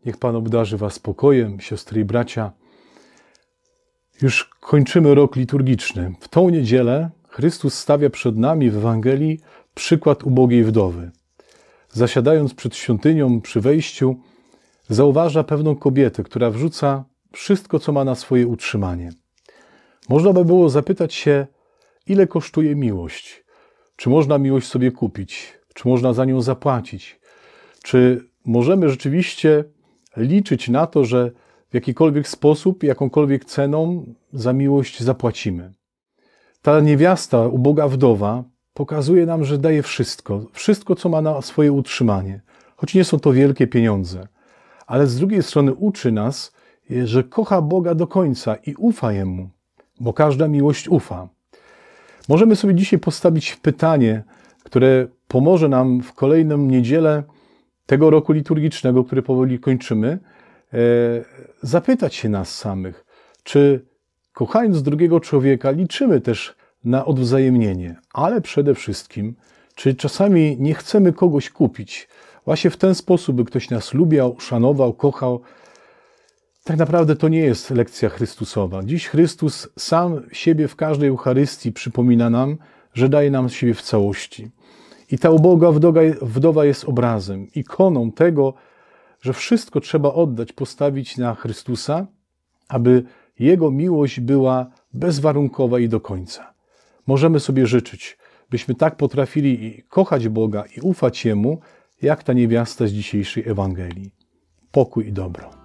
Niech Pan obdarzy Was spokojem, siostry i bracia. Już kończymy rok liturgiczny. W tą niedzielę Chrystus stawia przed nami w Ewangelii przykład ubogiej wdowy. Zasiadając przed świątynią przy wejściu, zauważa pewną kobietę, która wrzuca wszystko, co ma na swoje utrzymanie. Można by było zapytać się, ile kosztuje miłość? Czy można miłość sobie kupić? Czy można za nią zapłacić? Czy możemy rzeczywiście liczyć na to, że w jakikolwiek sposób, jakąkolwiek ceną za miłość zapłacimy? Ta niewiasta, uboga wdowa, pokazuje nam, że daje wszystko, co ma na swoje utrzymanie. Choć nie są to wielkie pieniądze. Ale z drugiej strony uczy nas, że kocha Boga do końca i ufa Jemu, bo każda miłość ufa. Możemy sobie dzisiaj postawić pytanie, które pomoże nam w kolejną niedzielę tego roku liturgicznego, który powoli kończymy, zapytać się nas samych, czy kochając drugiego człowieka liczymy też na odwzajemnienie, ale przede wszystkim, czy czasami nie chcemy kogoś kupić, właśnie w ten sposób, by ktoś nas lubiał, szanował, kochał. Tak naprawdę to nie jest lekcja Chrystusowa. Dziś Chrystus sam siebie w każdej Eucharystii przypomina nam, że daje nam siebie w całości. I ta uboga wdowa jest obrazem, ikoną tego, że wszystko trzeba oddać, postawić na Chrystusa, aby Jego miłość była bezwarunkowa i do końca. Możemy sobie życzyć, byśmy tak potrafili kochać Boga i ufać Jemu, jak ta niewiasta z dzisiejszej Ewangelii. Pokój i dobro.